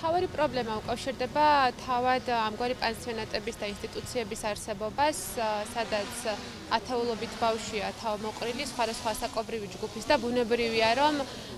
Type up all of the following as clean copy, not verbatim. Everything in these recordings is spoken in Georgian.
მთავარი პრობლემა უკავშირდება თავად ამგვარი პანსიონატების და ინსტიტუციების არსებობას, სადაც ათეულობით ბავშვია თავმოყრილი სხვადასხვა საკობრივი ჯგუფის და ბუნებრივია, რომ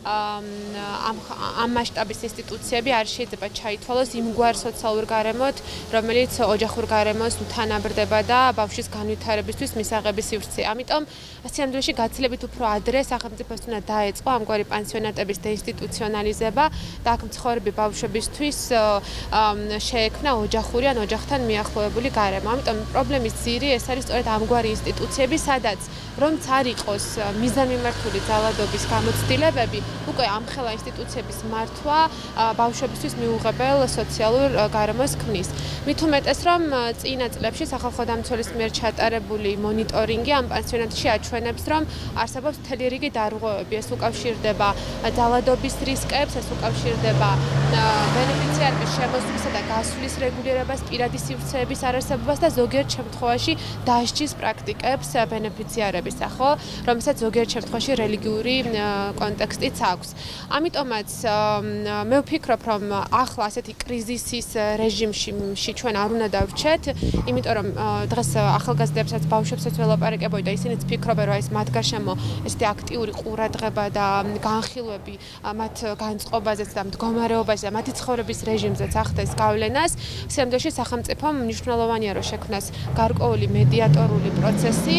ამ მასშტაბის ინსტიტუციები არ შეიძლება ჩაითვალოს იმგვარ სოციალურ გარემოთ, რომელიც ოჯახურ გარემოს უთანაბრდება და ბავშვის განვითარებისთვის მისაღები სივრცეა. ამიტომ სიამდვილეში გაცილებით უფრო ადრე სახელმწიფოს უნდა დაეწყო ამგვარი პანსიონატების დეინსტიტუციონალიზება და აქ მცხოვრები ბავშვებისთვის შეექმნა ოჯახური ან ოჯახთან მიახლოებული გარემო. ამიტომ პრობლემის ძირი ეს არის სწორედ ამგვარი ინსტიტუციები, სადაც რომც არ იყოს მიზანმიმართული ძალადობის გამოცდილებები, უკვე ამხელა ინსტიტუციების მართვა ბავშვებისთვის მიუღებელ სოციალურ გარემოს ქმნის. მით უმეტეს, რომ წინა წლებში სახალხო დამცველის მიერ ჩატარებული მონიტორინგი ამ პანსიონატში აჩვენებს, რომ არსებობს მთელი რიგი დარღვევები. ეს უკავშირდება ძალადობის რისკებს, ეს უკავშირდება ბენეფიციარების შემოსვლისა და გასვლის რეგულირებას, პირადი სივრცეების არარსებობას და ზოგიერთ შემთხვევაში დასჯის პრაქტიკებს ბენეფიციარების, ხო, რომელსაც ზოგიერთ შემთხვევაში რელიგიური კონტექსტიც აქვს. ამიტომაც მე ვფიქრობ, რომ ახლა ასეთი კრიზისის რეჟიმში ჩვენ არ უნდა დავრჩეთ, იმიტომ რომ დღეს ახალგაზრდებსაც, ბავშვებსაც ველაპარაკებოდი და ისინიც ფიქრობენ, რომ ეს მათ გარშემო ესეთი აქტიური ყურადღება და განხილვები მათ განწყობაზეც და მდგომარეობაზე და მათი ცხოვრების რეჟიმზეც ახდენს გავლენას. სიამდვილეში სახელმწიფომ მნიშვნელოვანია, რომ შექმნას გარკვეული მედიატორული პროცესი,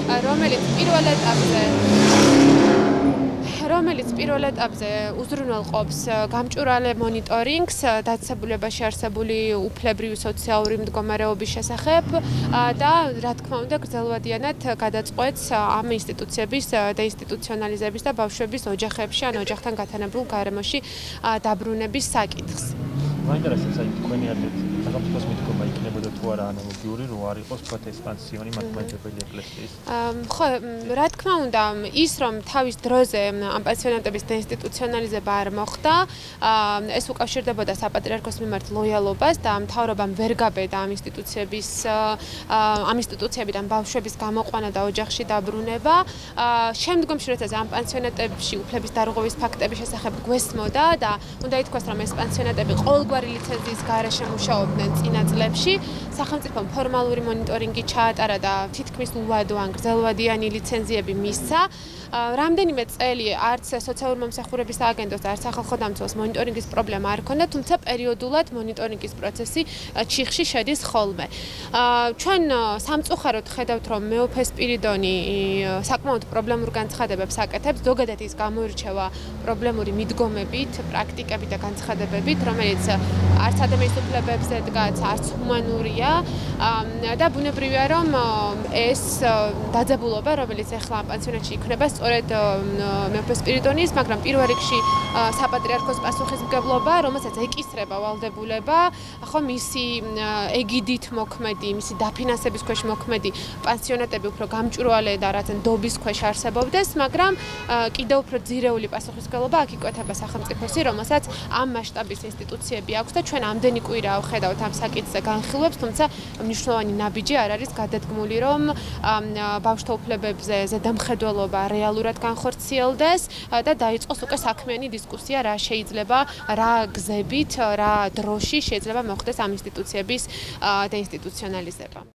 რომელიც პირველ ეტაპზე უზრუნველყოფს გამჭვირვალე მონიტორინგს დაწესებულებაში არსებული უფლებრივი სოციალური მდგომარეობის შესახებ და რა თქმა უნდა გრძელვადიანად გადაწყვეტს ამ ინსტიტუციების დეინსტიტუციონალიზების და ბავშვების ოჯახებში ან ოჯახთან გათანაბრულ გარემოში დაბრუნების საკითხს. მაინტერესებს აი თქვენი აზრით სახელმწიფოს მიდგომა იქნებოდა თუ არა ანალოგიური, რომ არ იყოს თქვათ ეს პანსიონი მართლმადიდებელი ეკლესიის? ხო, რა თქმა უნდა, ის რომ თავის დროზე ამ პანსიონატების დეინსტიტუციონალიზება არ მოხდა, ეს უკავშირდებოდა საპატრიარქოს მიმართ ლოიალობას და მთავრობამ ვერ გაბედა ამ ინსტიტუციებიდან ბავშვების გამოყვანა და ოჯახში დაბრუნება. შემდგომში როდესაც ამ პანსიონატებში უფლების დარღვევის ფაქტების შესახებ გვესმოდა და უნდა ითქვას, რომ ეს პანსიონატები ყოველგვარი ლიცენზიის გარეშე მუშაობდნენ წინა წლებში, სახელმწიფომ ფორმალური მონიტორინგი ჩაატარა და თითქმის უვადო ან გრძელვადიანი ლიცენზიები მისცა. რამდენიმე წელი არც სოციალური მომსახურების სააგენტოს და არც სახალხო დამცველს მონიტორინგის პრობლემა არ ჰქონდა, თუმცა პერიოდულად მონიტორინგის პროცესი ჩიხში შედის ხოლმე. ჩვენ სამწუხაროდ ხედავთ, რომ მეუფე სპირიდონი საკმაოდ პრობლემურ განცხადებებს აკეთებს, ზოგადად ის გამოირჩევა პრობლემური მიდგომებით, პრაქტიკებით და განცხადებებით, რომელიც არც ადამიანის უფლებებზე დგას, არც ჰუმანურია და ბუნებრივია, რომ ეს დაძაბულობა, რომელიც ახლა ამ პანსიონატში იქნება, სწორედ მეუფე სპირიდონის, მაგრამ პირველ რიგში საპატრიარქოს პასუხისმგებლობა, რომელსაც ეკისრება ვალდებულება, ხო, მისი ეგიდით მოქმედი, მისი დაფინანსების ქვეშ მოქმედი პანსიონატები უფრო გამჭვირვალე და რაც ნდობის ქვეშ არსებობდეს, მაგრამ კიდევ უფრო ძირეული პასუხისმგებლობა აქ იკვეთება სახელმწიფოსი, რომელსაც ამ მასშტაბის ინსტიტუციები აქვს და ჩვენ ამდენი კვირა ვხედავთ ამ საკითხზე განხილვებს, თუმცა მნიშვნელოვანი ნაბიჯი არ არის გადადგმული, რომ ბავშვთა უფლებებზე ზედამხედველობა რეალურად განხორციელდეს და დაიწყოს უკვე საქმიანი დისკუსია, რა შეიძლება, რა გზებით, რა დროში შეიძლება მოხდეს ამ ინსტიტუციების დეინსტიტუციონალიზება.